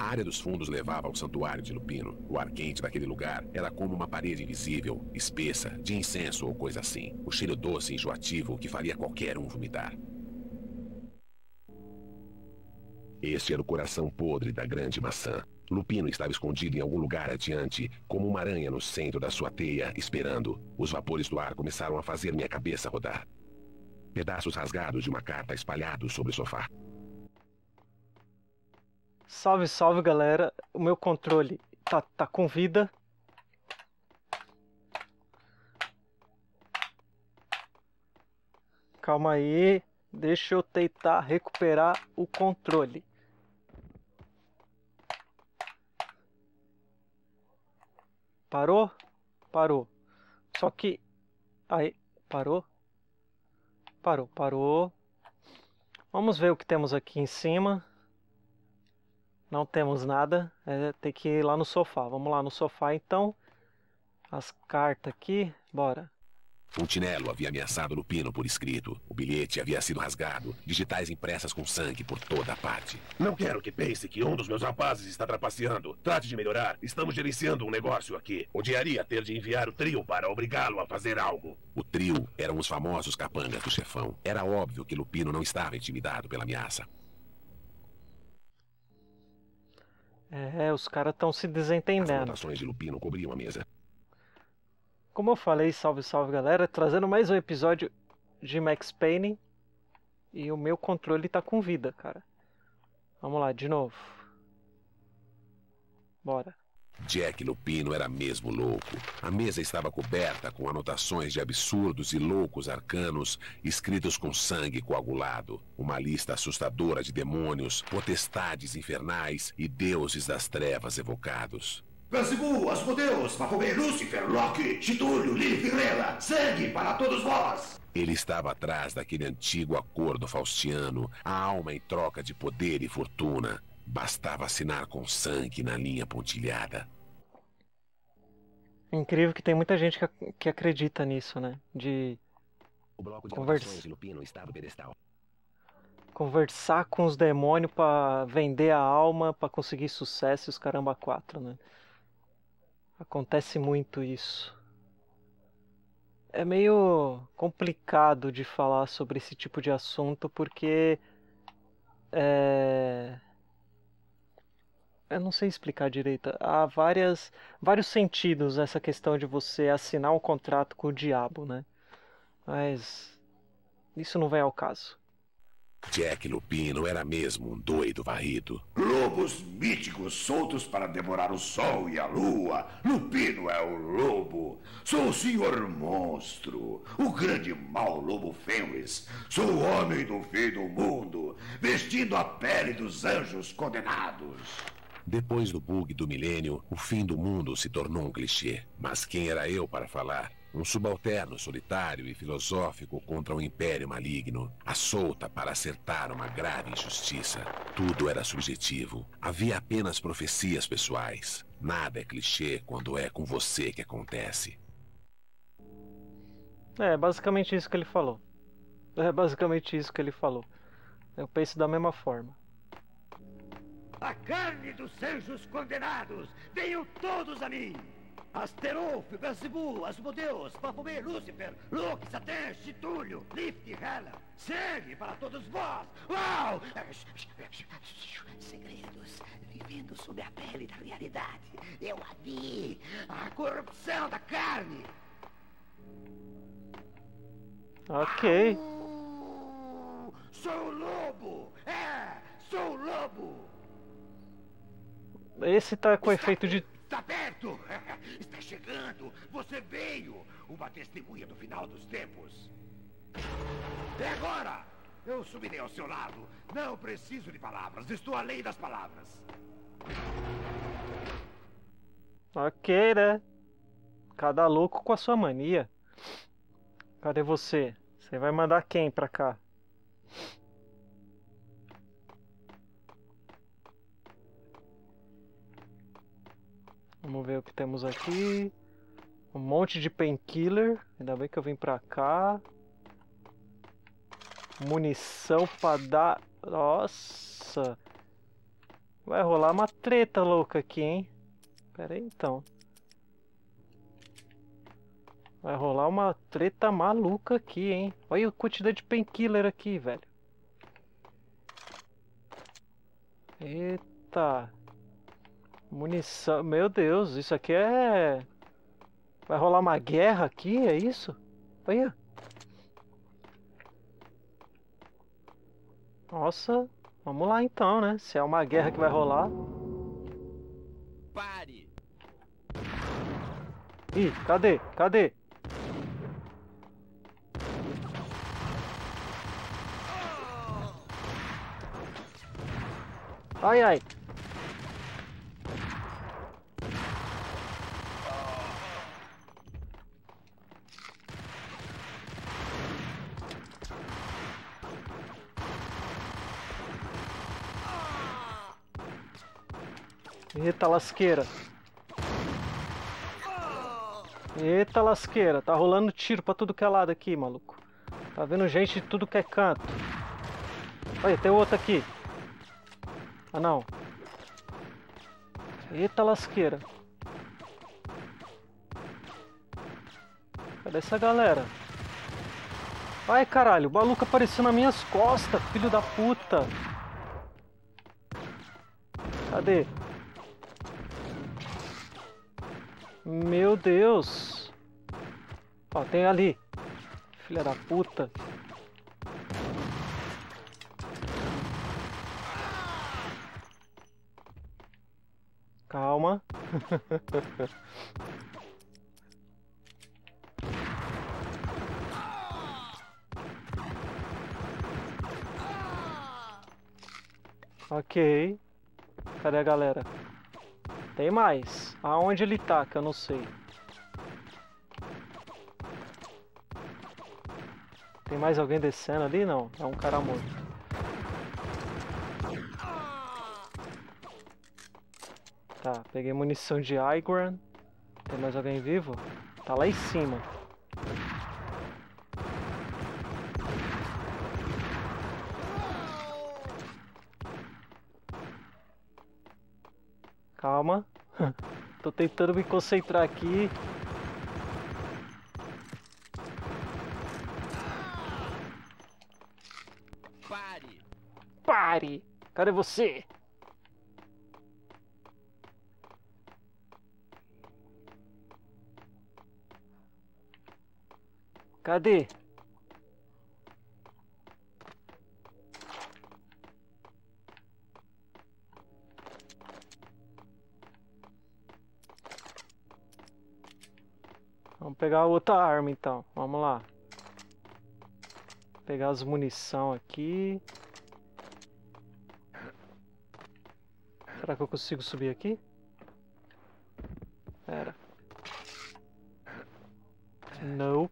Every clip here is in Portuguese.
área dos fundos levava ao santuário de Lupino. O ar quente daquele lugar era como uma parede invisível, espessa, de incenso ou coisa assim. O cheiro doce e enjoativo que faria qualquer um vomitar. Este era o coração podre da grande maçã. Lupino estava escondido em algum lugar adiante, como uma aranha no centro da sua teia, esperando. Os vapores do ar começaram a fazer minha cabeça rodar. Pedaços rasgados de uma carta espalhados sobre o sofá. Salve, salve, galera. O meu controle tá com vida. Calma aí. Deixa eu tentar recuperar o controle. Parou? Parou. Só que... Aí, parou? Parou. Vamos ver o que temos aqui em cima. Não temos nada. Tem que ir lá no sofá. Vamos lá no sofá, então. As cartas aqui. Bora. Fontinello havia ameaçado Lupino por escrito. O bilhete havia sido rasgado, digitais impressas com sangue por toda a parte. Não quero que pense que um dos meus rapazes está trapaceando. Trate de melhorar. Estamos gerenciando um negócio aqui. Odiaria ter de enviar o trio para obrigá-lo a fazer algo. O trio eram os famosos capangas do chefão. Era óbvio que Lupino não estava intimidado pela ameaça. Os caras estão se As desentendendo. anotações de Lupino cobriam a mesa. Como eu falei, salve, salve, galera. Trazendo mais um episódio de Max Payne. E o meu controle tá com vida, cara. Vamos lá, de novo. Bora. Jack Lupino era mesmo louco. A mesa estava coberta com anotações de absurdos e loucos arcanos escritos com sangue coagulado. Uma lista assustadora de demônios, potestades infernais e deuses das trevas evocados. Belzebu, Asmodeus, Baphomet, Lúcifer, Loki, Chitúlio, Lilith, Rela, sangue para todos vós! Ele estava atrás daquele antigo acordo faustiano, a alma em troca de poder e fortuna. Bastava assinar com sangue na linha pontilhada. É incrível que tem muita gente que acredita nisso, né? De O bloco de anotações de Lupino está no pedestal. conversar com os demônios pra vender a alma, pra conseguir sucesso e os caramba quatro, né? Acontece muito isso. É meio complicado de falar sobre esse tipo de assunto porque eu não sei explicar direito. Há vários sentidos essa questão de você assinar um contrato com o diabo, né? Mas isso não vem ao caso. Jack Lupino era mesmo um doido varrido. Lobos míticos soltos para devorar o sol e a lua. Lupino é o lobo. Sou o senhor monstro, o grande mau lobo Fenris. Sou o homem do fim do mundo, vestindo a pele dos anjos condenados. Depois do bug do milênio, o fim do mundo se tornou um clichê. Mas quem era eu para falar? Um subalterno solitário e filosófico contra um império maligno, à solta para acertar uma grave injustiça. Tudo era subjetivo. Havia apenas profecias pessoais. Nada é clichê quando é com você que acontece. É basicamente isso que ele falou. Eu penso da mesma forma. A carne dos anjos condenados, venham todos a mim! Asterolf, Belzebu, Asmodeus, Baphomet, Lúcifer, Loki, Satã, Chitúlio, Lift, Hela, sangue para todos vós! Uau! Segredos vivendo sob a pele da realidade. Eu a vi! A corrupção da carne! Ok. Sou o lobo! Sou o lobo! Esse tá com efeito de... Está perto! Está chegando! Você veio! Uma testemunha do final dos tempos! É agora! Eu subirei ao seu lado! Não preciso de palavras! Estou além das palavras! Ok, né? Cada louco com a sua mania. Cadê você? Você vai mandar quem pra cá? Vamos ver o que temos aqui. Um monte de painkiller. Ainda bem que eu vim pra cá. Munição pra dar... Nossa! Vai rolar uma treta louca aqui, hein? Pera aí, então. Vai rolar uma treta maluca aqui, hein? Olha a quantidade de painkiller aqui, velho. Eita. Munição. Meu Deus, isso aqui é... Vai rolar uma guerra aqui, é isso? Olha. Nossa, vamos lá então, né? Se é uma guerra que vai rolar. Pare! Ih, cadê? Cadê? Ai, ai. Eita lasqueira. Eita lasqueira. Tá rolando tiro pra tudo que é lado aqui, maluco. Tá vendo gente de tudo que é canto. Olha, tem outro aqui. Ah, não. Eita lasqueira. Cadê essa galera? Ai, caralho. O maluco apareceu nas minhas costas, filho da puta. Cadê? Meu Deus. Ó, tem ali. Filha da puta. Calma. Ok. Cadê a galera? Tem mais. Aonde ele tá, que eu não sei. Tem mais alguém descendo ali? Não. É um cara morto. Tá, peguei munição de Igran. Tem mais alguém vivo? Tá lá em cima. Calma. Tô tentando me concentrar aqui. Pare! Pare! Cadê você? Cadê? Vamos pegar outra arma então. Vamos lá. Pegar as munição aqui. Será que eu consigo subir aqui? Pera. Nope.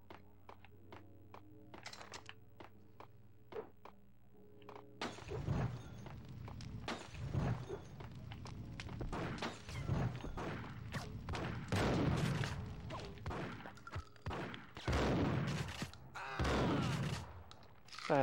É.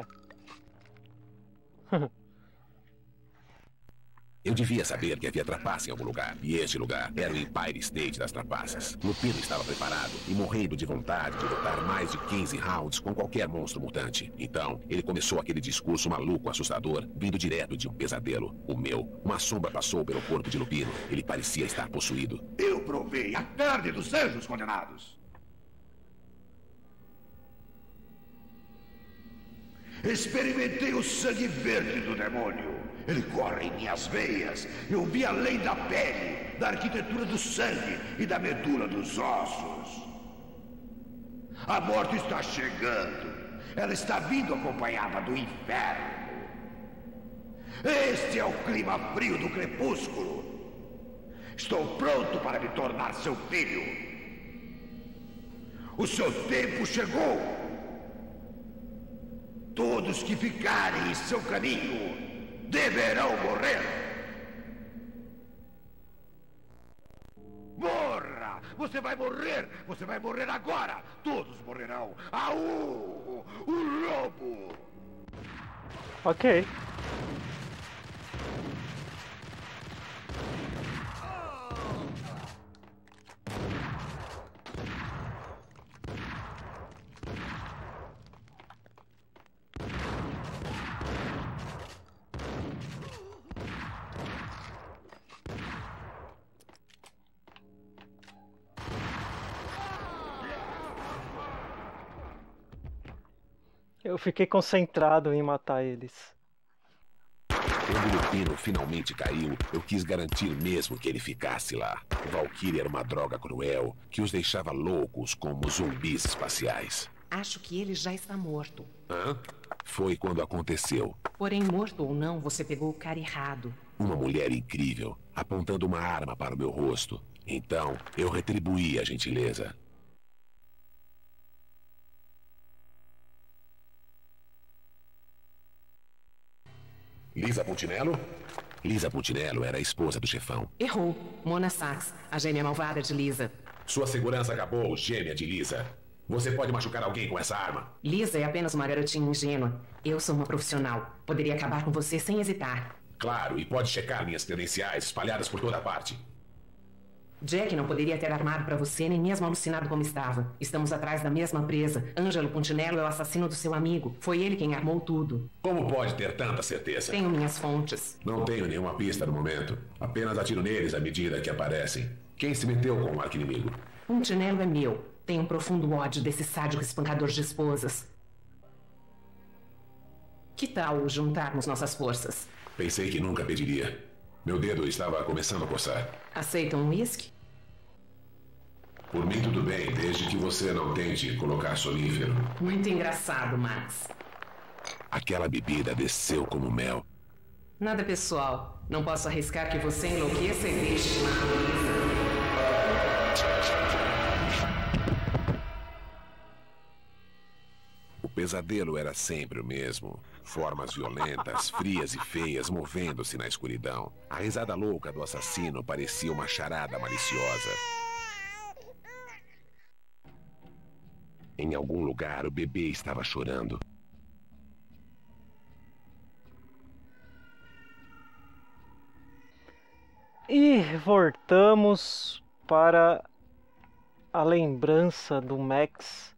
Eu devia saber que havia trapaça em algum lugar. E este lugar era o Empire State das trapaças. Lupino estava preparado e morrendo de vontade de lutar mais de 15 rounds com qualquer monstro mutante. Então, ele começou aquele discurso maluco, assustador, vindo direto de um pesadelo. O meu. Uma sombra passou pelo corpo de Lupino. Ele parecia estar possuído. Eu provei a carne dos anjos condenados. Experimentei o sangue verde do demônio. Ele corre em minhas veias. Eu vi além da pele, da arquitetura do sangue e da medula dos ossos. A morte está chegando. Ela está vindo acompanhada do inferno. Este é o clima frio do crepúsculo. Estou pronto para me tornar seu filho. O seu tempo chegou. Todos que ficarem em seu caminho deverão morrer. Morra! Você vai morrer! Você vai morrer agora! Todos morrerão! Au! O lobo! Ok. Eu fiquei concentrado em matar eles. Quando o Lupino finalmente caiu, eu quis garantir mesmo que ele ficasse lá. O Valkyrie era uma droga cruel que os deixava loucos como zumbis espaciais. Acho que ele já está morto. Hã? Foi quando aconteceu. Porém, morto ou não, você pegou o cara errado. Uma mulher incrível, apontando uma arma para o meu rosto. Então, eu retribuí a gentileza. Lisa Pontinello? Lisa Pontinello era a esposa do chefão. Errou. Mona Sachs, a gêmea malvada de Lisa. Sua segurança acabou, gêmea de Lisa. Você pode machucar alguém com essa arma. Lisa é apenas uma garotinha ingênua. Eu sou uma profissional. Poderia acabar com você sem hesitar. Claro, e pode checar minhas credenciais espalhadas por toda parte. Jack não poderia ter armado pra você, nem mesmo alucinado como estava. Estamos atrás da mesma presa. Ângelo Pontinello é o assassino do seu amigo. Foi ele quem armou tudo. Como pode ter tanta certeza? Tenho minhas fontes. Não tenho nenhuma pista no momento. Apenas atiro neles à medida que aparecem. Quem se meteu com o arqui-inimigo? Pontinello é meu. Tenho um profundo ódio desse sádico espancador de esposas. Que tal juntarmos nossas forças? Pensei que nunca pediria. Meu dedo estava começando a coçar. Aceita um uísque? Por mim tudo bem, desde que você não tente colocar sonífero. Muito engraçado, Max. Aquela bebida desceu como mel. Nada pessoal. Não posso arriscar que você enlouqueça e deixe de matar Lisa. O pesadelo era sempre o mesmo. Formas violentas, frias e feias movendo-se na escuridão. A risada louca do assassino parecia uma charada maliciosa. Em algum lugar, o bebê estava chorando. E voltamos para a lembrança do Max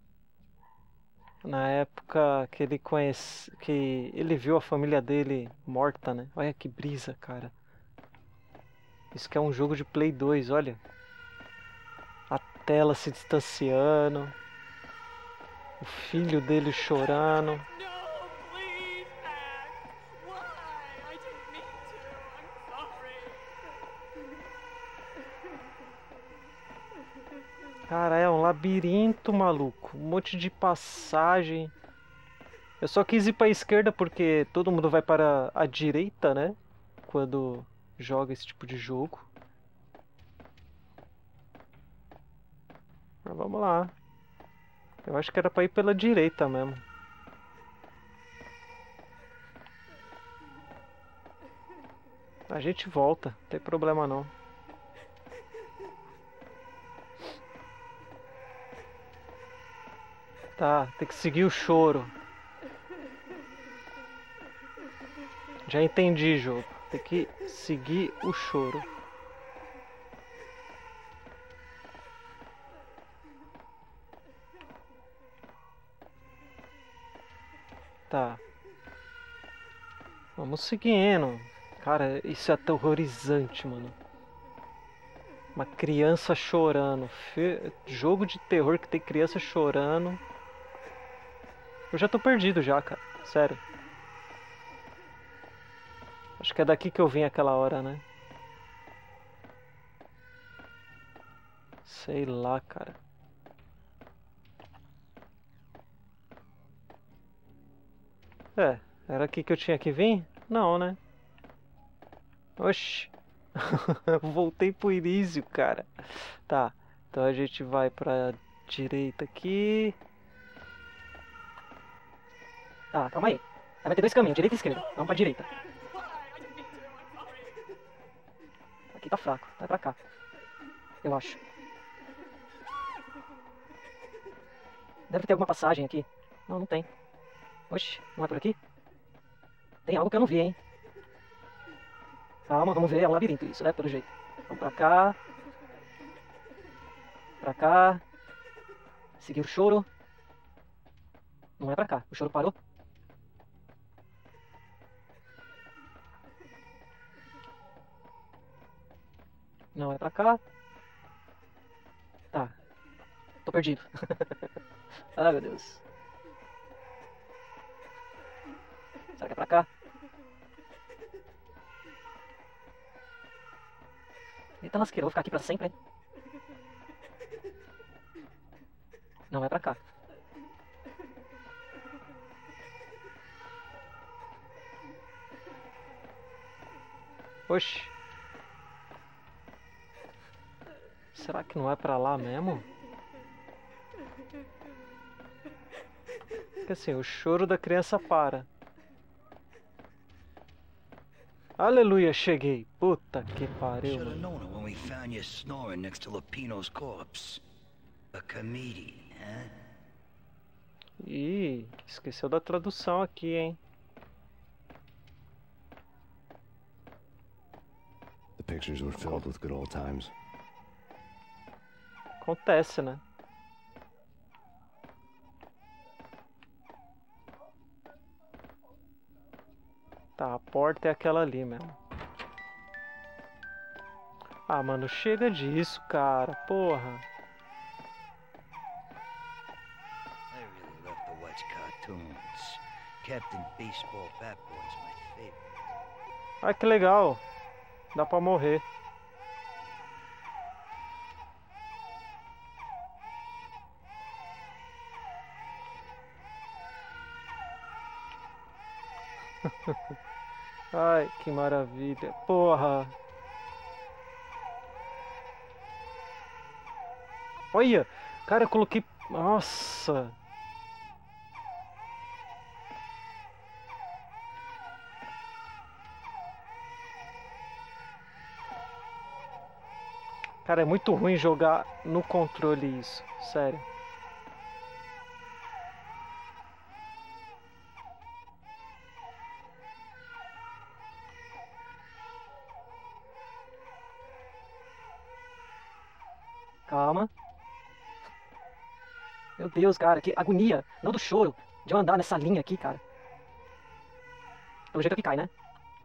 na época que ele que ele viu a família dele morta, né? Olha que brisa, cara. Isso que é um jogo de Play 2, olha. A tela se distanciando. O filho dele chorando. No, please, Max. Why? I didn't mean to. I'm sorry. Cara, é um labirinto, maluco. Um monte de passagem. Eu só quis ir pra esquerda porque todo mundo vai para a direita, né? Quando joga esse tipo de jogo. Mas vamos lá. Eu acho que era pra ir pela direita mesmo. A gente volta, não tem problema não. Tá, tem que seguir o choro. Já entendi, jogo. Tem que seguir o choro. Tá. Vamos seguindo. Cara, isso é aterrorizante, mano. Uma criança chorando. Jogo de terror que tem criança chorando. Eu já tô perdido já, cara. Sério. Acho que é daqui que eu vim aquela hora, né? Sei lá, cara. É, era aqui que eu tinha que vir? Não, né? Oxi. Voltei pro início, cara. Tá, então a gente vai pra direita aqui. Ah, calma aí. Vai ter dois caminhos, direita e esquerda. Vamos pra direita. Why? I didn't mean to. I'm sorry. Aqui tá fraco, vai pra cá. Eu acho. Deve ter alguma passagem aqui. Não, não tem. Oxi, não é por aqui? Tem algo que eu não vi, hein? Calma, vamos ver. É um labirinto isso, né? Pelo jeito. Vamos pra cá. Pra cá. Seguir o choro. Não é pra cá. O choro parou. Não é pra cá. Tá. Tô perdido. Ai, meu Deus. Será que é pra cá? Eita lasqueira, eu vou ficar aqui pra sempre, hein? Não, é pra cá. Oxi. Será que não é pra lá mesmo? Porque assim, o choro da criança para. Aleluia, cheguei. Puta que pariu, Should have mano. known it when we found you snoring next to Lupino's corpse. A comedian, huh? Ih, esqueceu da tradução aqui, hein? The pictures were filled with good old times. Acontece, né? Tá, a porta é aquela ali mesmo. Ah, mano, chega disso, cara. Porra. I really love to watch cartoons. Captain Baseball Bat Boy's my favorite. Ah, que legal. Dá pra morrer. Ai, que maravilha. Porra. Olha, cara, eu coloquei... Nossa. Cara, é muito ruim jogar no controle isso. Sério. Calma. Meu Deus, cara, que agonia. Não do choro. De eu andar nessa linha aqui, cara. Pelo jeito que cai, né?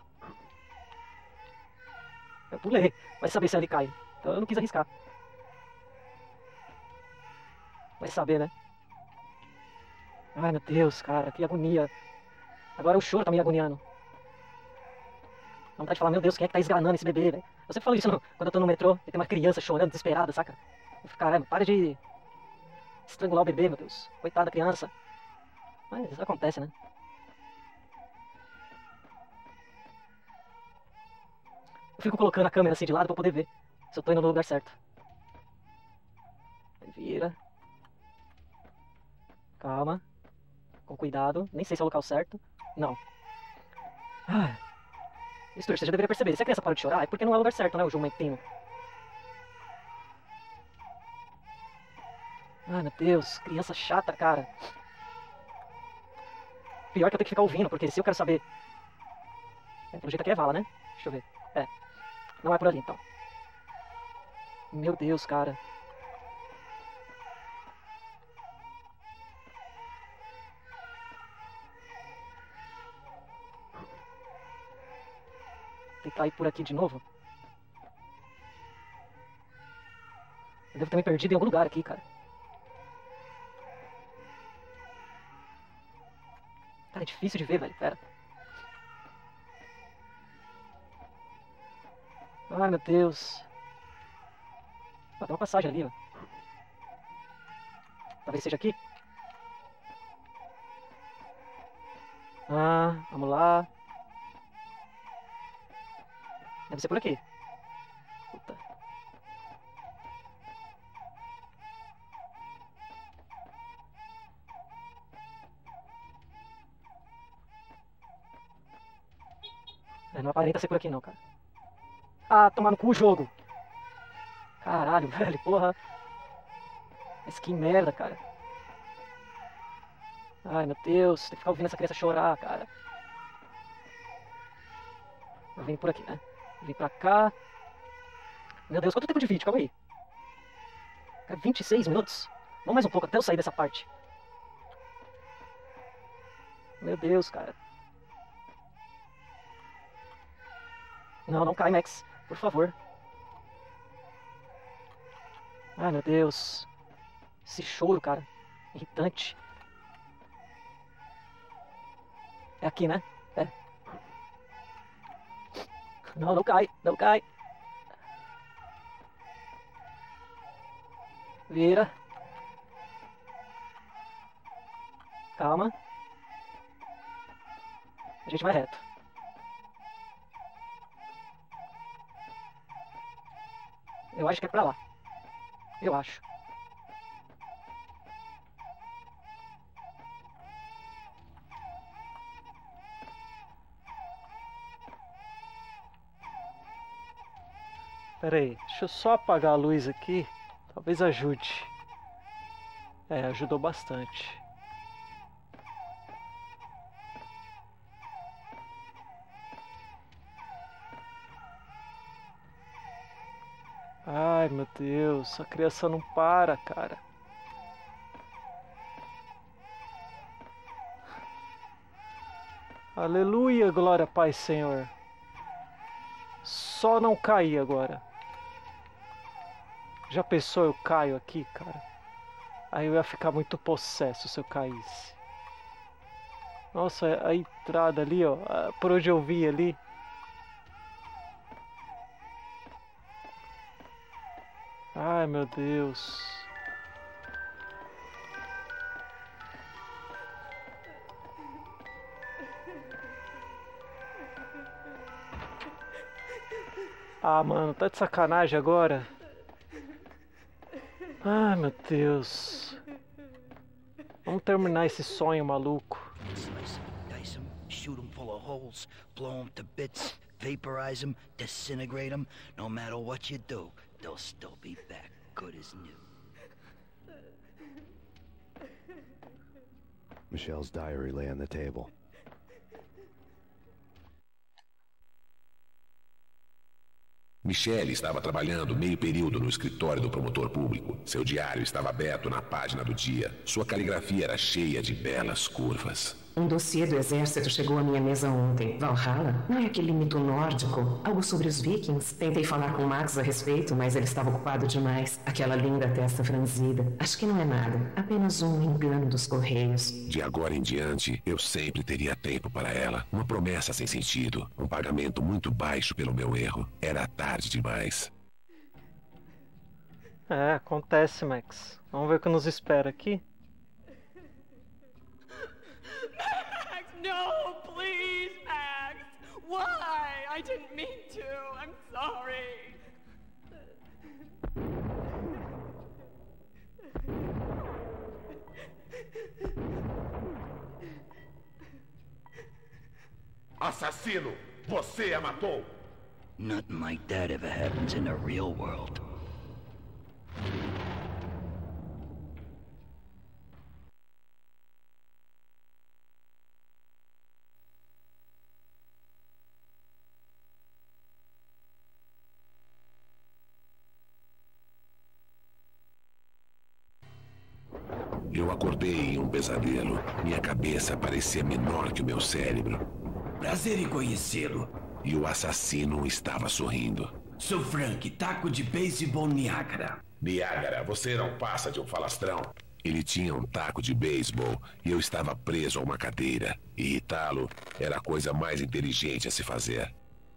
Eu pulei. Vai saber se ali cai. Então eu não quis arriscar. Vai saber, né? Ai, meu Deus, cara, que agonia. Agora o choro tá me agoniando. Dá vontade de falar, meu Deus, quem é que tá esganando esse bebê, velho? Eu sempre falo isso quando eu tô no metrô e tem uma criança chorando, desesperada, saca? Eu fico, caramba, para de estrangular o bebê, meu Deus. Coitada da criança. Mas isso acontece, né? Eu fico colocando a câmera assim de lado pra poder ver se eu tô indo no lugar certo. Vira. Calma. Com cuidado. Nem sei se é o local certo. Não. Ah. Mistura, você já deveria perceber. Se a criança parou de chorar, é porque não é o lugar certo, né? O jumentinho. Ai, meu Deus. Criança chata, cara. Pior que eu tenho que ficar ouvindo, porque se eu quero saber... pelo jeito aqui é vala, né? Deixa eu ver. É. Não é por ali, então. Meu Deus, cara. Tem que cair por aqui de novo. Eu devo ter me perdido em algum lugar aqui, cara. Cara, é difícil de ver, velho. Pera. Ai, meu Deus. Ah, tem uma passagem ali, ó. Talvez seja aqui. Ah, vamos lá. Deve ser por aqui. Puta. Não aparenta ser por aqui não, cara. Ah, tomar no cu o jogo. Caralho, velho, porra. Mas que merda, cara. Ai, meu Deus, tem que ficar ouvindo essa criança chorar, cara. Eu vim por aqui, né? Vim pra cá. Meu Deus, quanto tempo de vídeo? Calma aí. Cara, 26 minutos. Vamos mais um pouco até eu sair dessa parte. Meu Deus, cara. Não, não cai, Max. Por favor. Ai, meu Deus. Esse choro, cara. Irritante. É aqui, né? É. Não, não cai, não cai. Vira. Calma. A gente vai reto. Eu acho que é pra lá. Eu acho. Pera aí, deixa eu só apagar a luz aqui. Talvez ajude. É, ajudou bastante. Ai, meu Deus, a criança não para, cara. Aleluia, glória, Pai, Senhor. Só não cair agora. Já pensou eu caio aqui, cara? Aí eu ia ficar muito possesso se eu caísse. Nossa, a entrada ali, ó, por onde eu vi ali. Ai, meu Deus. Ah, mano, tá de sacanagem agora? Ai, meu Deus. Vamos terminar esse sonho maluco. Slice 'em, dice 'em, shoot 'em full of holes, blow 'em to bits, vaporize 'em, disintegrate 'em. No matter what you do, they'll still be back, good as new. Michelle's diary lay on the table. Michelle estava trabalhando meio período no escritório do promotor público. Seu diário estava aberto na página do dia. Sua caligrafia era cheia de belas curvas. Um dossiê do exército chegou à minha mesa ontem. Valhalla? Não é aquele mito nórdico? Algo sobre os vikings? Tentei falar com Max a respeito, mas ele estava ocupado demais. Aquela linda testa franzida. Acho que não é nada. Apenas um engano dos correios. De agora em diante, eu sempre teria tempo para ela. Uma promessa sem sentido. Um pagamento muito baixo pelo meu erro. Era tarde demais. É, acontece, Max. Vamos ver o que nos espera aqui. Max, no, please, Max. Why? I didn't mean to. I'm sorry. Assassino! Você a matou! Nothing like that ever happens in the real world. Eu acordei em um pesadelo. Minha cabeça parecia menor que o meu cérebro. Prazer em conhecê-lo. E o assassino estava sorrindo. Sou Frank, taco de beisebol Niágara. Niágara, você não passa de um falastrão. Ele tinha um taco de beisebol e eu estava preso a uma cadeira. Irritá-lo era a coisa mais inteligente a se fazer.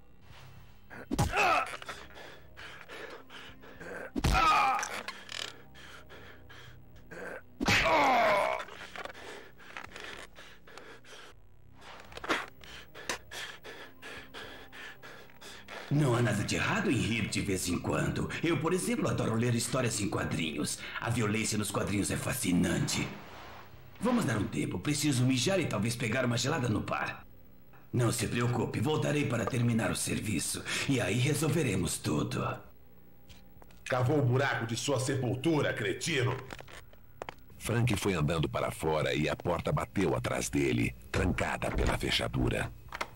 Não há nada de errado em rir de vez em quando. Eu, por exemplo, adoro ler histórias em quadrinhos. A violência nos quadrinhos é fascinante. Vamos dar um tempo. Preciso mijar e talvez pegar uma gelada no bar. Não se preocupe, voltarei para terminar o serviço. E aí resolveremos tudo. Cavou o buraco de sua sepultura, cretino! Frank foi andando para fora e a porta bateu atrás dele, trancada pela fechadura.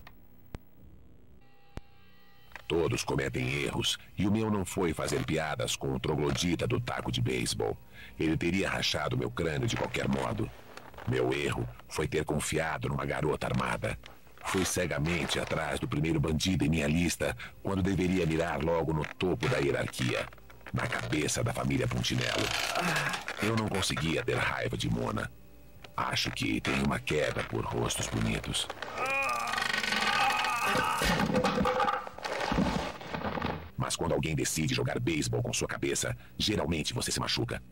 Todos cometem erros, e o meu não foi fazer piadas com o troglodita do taco de beisebol. Ele teria rachado meu crânio de qualquer modo. Meu erro foi ter confiado numa garota armada. Fui cegamente atrás do primeiro bandido em minha lista, quando deveria mirar logo no topo da hierarquia, na cabeça da família Puntinello. Eu não conseguia ter raiva de Mona. Acho que tenho uma queda por rostos bonitos. Mas quando alguém decide jogar beisebol com sua cabeça, geralmente você se machuca.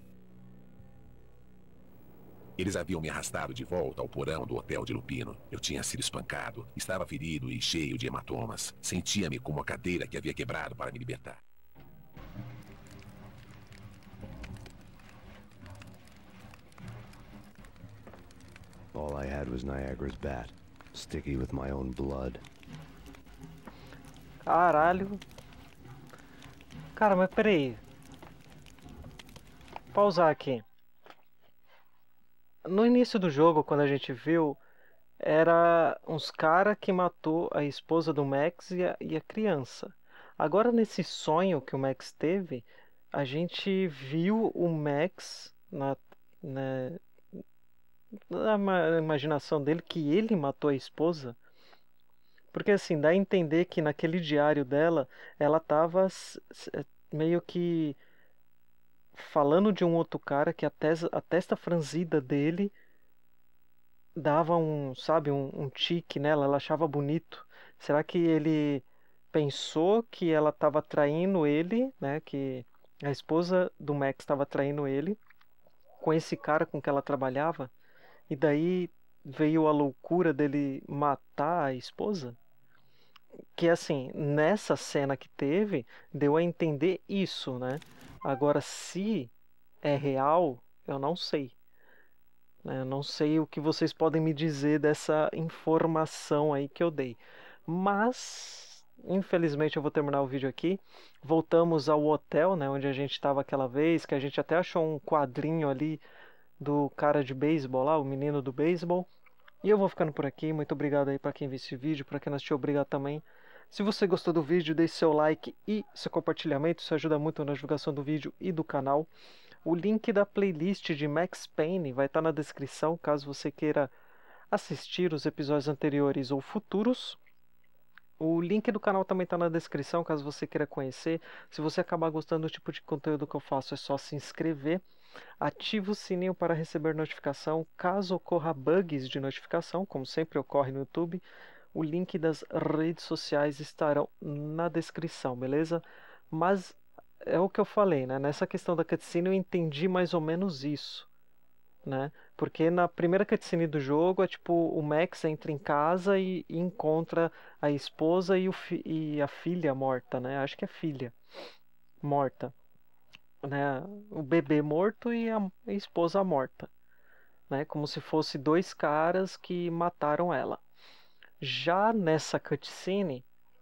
Eles haviam me arrastado de volta ao porão do hotel de Lupino. Eu tinha sido espancado, estava ferido e cheio de hematomas. Sentia-me como a cadeira que havia quebrado para me libertar. All I had was Niagara's bat, sticky with my own blood. Caralho. Cara, mas peraí. Pausar aqui. No início do jogo, quando a gente viu, era uns cara que matou a esposa do Max e a criança. Agora, nesse sonho que o Max teve, a gente viu o Max na imaginação dele que ele matou a esposa. Porque assim, dá a entender que naquele diário dela, ela tava meio que falando de um outro cara que a testa franzida dele dava sabe, um tique nela, ela achava bonito. Será que ele pensou que ela estava traindo ele, né, que a esposa do Max estava traindo ele com esse cara com que ela trabalhava? E daí veio a loucura dele matar a esposa? Que assim, nessa cena que teve, deu a entender isso, né? Agora, se é real, eu não sei. Eu não sei o que vocês podem me dizer dessa informação aí que eu dei. Mas, infelizmente, eu vou terminar o vídeo aqui. Voltamos ao hotel, né, onde a gente estava aquela vez, que a gente até achou um quadrinho ali do cara de beisebol lá, o menino do beisebol. E eu vou ficando por aqui. Muito obrigado aí para quem viu esse vídeo, para quem assistiu, obrigado também. Se você gostou do vídeo, deixe seu like e seu compartilhamento, isso ajuda muito na divulgação do vídeo e do canal. O link da playlist de Max Payne vai estar na descrição, caso você queira assistir os episódios anteriores ou futuros. O link do canal também está na descrição, caso você queira conhecer. Se você acabar gostando do tipo de conteúdo que eu faço, é só se inscrever. Ative o sininho para receber notificação caso ocorra bugs de notificação, como sempre ocorre no YouTube. O link das redes sociais estarão na descrição, beleza? Mas é o que eu falei, né? Nessa questão da cutscene eu entendi mais ou menos isso, né? Porque na primeira cutscene do jogo é tipo o Max entra em casa e encontra a esposa e a filha morta, né? Acho que é filha morta, né? O bebê morto e a esposa morta, né? Como se fosse dois caras que mataram ela. Já nessa cutscene,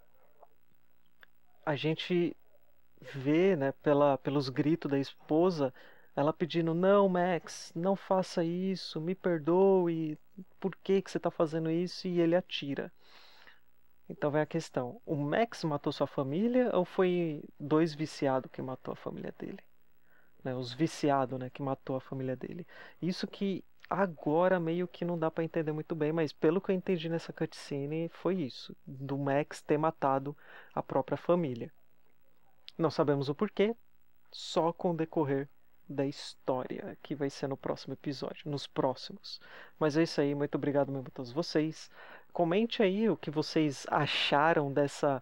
a gente vê, né, pelos gritos da esposa, ela pedindo: não, Max, não faça isso, me perdoe, por que você está fazendo isso? E ele atira. Então vem a questão: o Max matou sua família ou foi dois viciados que matou a família dele? Né, os viciados, né, que matou a família dele. Isso que agora meio que não dá para entender muito bem, mas pelo que eu entendi nessa cutscene foi isso, do Max ter matado a própria família. Não sabemos o porquê, só com o decorrer da história, que vai ser no próximo episódio, nos próximos. Mas é isso aí, muito obrigado mesmo a todos vocês. Comente aí o que vocês acharam dessa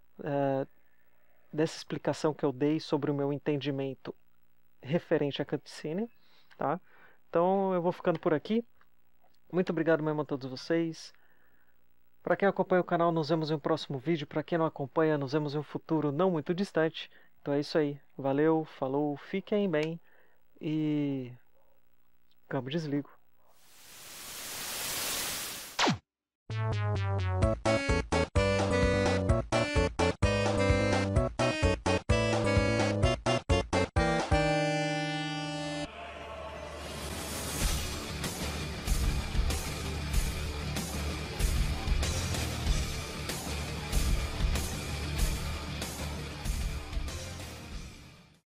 explicação que eu dei sobre o meu entendimento referente à cutscene, tá? Então eu vou ficando por aqui. Muito obrigado mesmo a todos vocês. Para quem acompanha o canal, nos vemos em um próximo vídeo. Para quem não acompanha, nos vemos em um futuro não muito distante. Então é isso aí. Valeu, falou, fiquem bem e... câmbio desligo.